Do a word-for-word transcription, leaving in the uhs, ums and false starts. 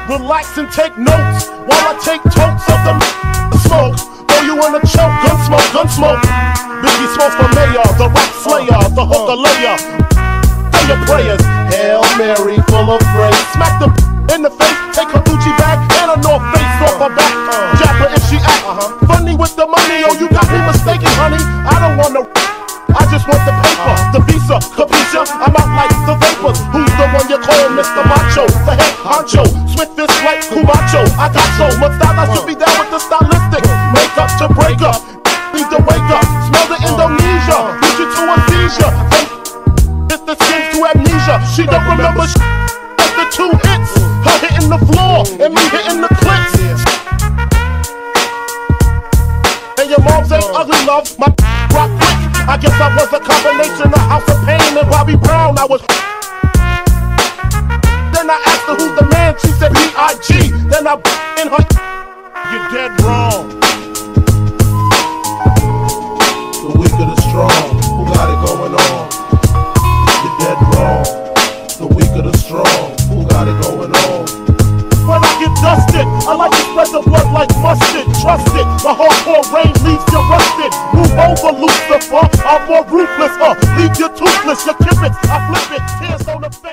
Relax and take notes while I take totes of the smoke. Throw you in a choke, gun smoke, gun smoke. Biggie smokes for mayor, the rap slayer, the hooker layer. Say your prayers. Hail Mary, full of grace. Smack the in the face, take her Gucci bag and a North Face off her back. Jab her if she act funny with the money. Oh, you got me mistaken, honey. I don't wanna. I just want the paper, the visa, capisha. I'm out like the vapors. Who's the one you call Mister Macho? The head honcho, swiftest like Cumacho. I got so much style, I should be down with the stylistic. Make up to break up, need to wake up. Smell the Indonesia, lead you to a seizure. It's the skins to amnesia. She don't remember sh like the two hits. Her hitting the floor and me hitting the clicks. And your moms ain't ugly, love. My rock quick. I guess I was a combination of House of Pain and Bobby Brown. I was. Then I asked her who's the man. She said B I G Then I in her. You're dead wrong. The weak of the strong. Who got it going on? You're dead wrong. The weak of the strong. Who got it going on? When I get dusted, I like to spread the blood like mustard. Trust it, my hardcore rain leaves you rusted. Move over, Lucifer, I'm more ruthless, uh, leave you toothless. Your kibitz, I flip it, tears on the face.